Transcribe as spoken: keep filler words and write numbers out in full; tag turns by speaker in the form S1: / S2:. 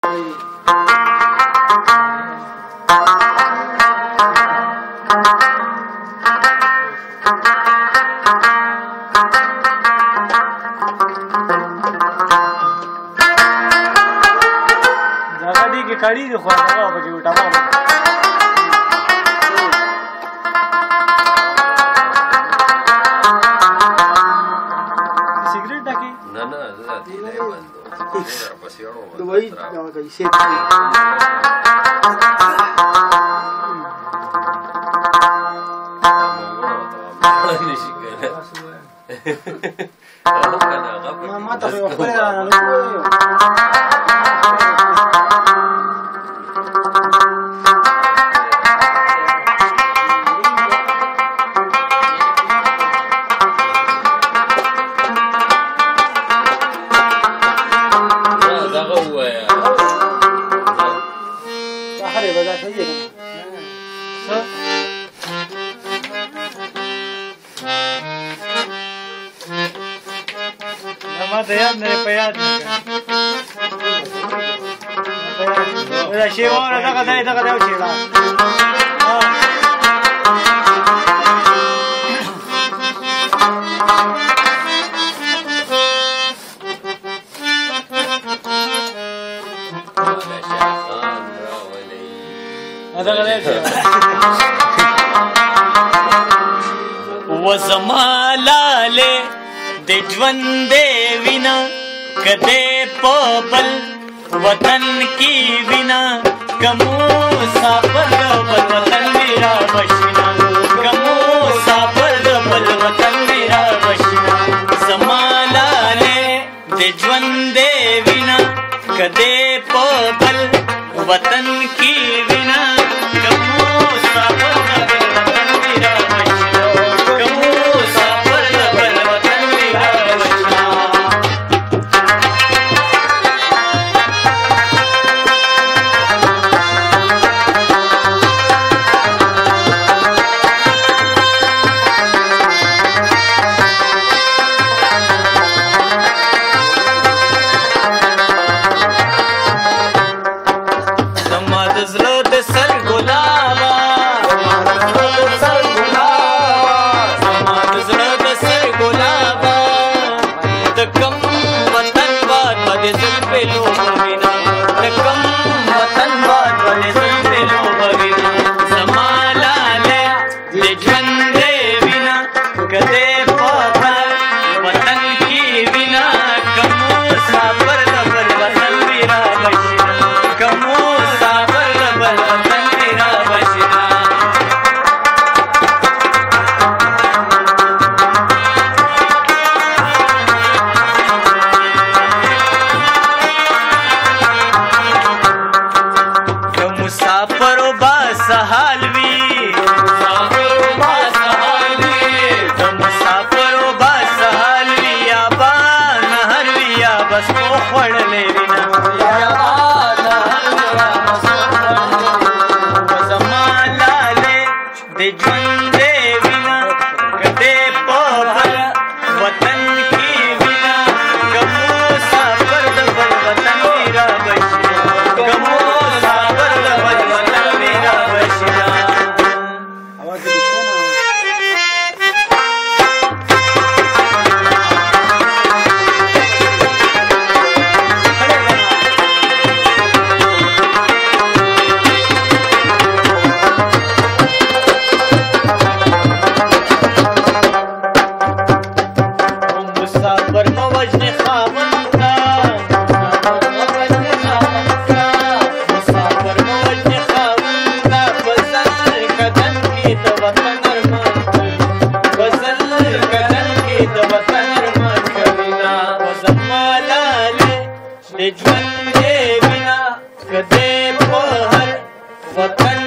S1: کړي دي خو هغه به کې وټاپا سیګریټ ډکې
S2: نه نه زه دې نه بندو نه پسې اړو
S3: دوی دا کوي سي ما ما ته یو خبره
S1: د یاد نه په یاد نه دا شی وره دغه ځای دغه ځای چې لا دغه ځای
S4: و زما لاله د ژوند وینا کده په بل وطن کې وینا کمو سفر بل وطن میرا بشنا کمو سفر بل وطن میرا بشنا زمالاله د ژوند وینا کده په بل وطن کې وینا کمو سفر بل وطن میرا بشنا کمو سفر بل وطن میرا بشنا ژوند دې وینا کده په هر وطن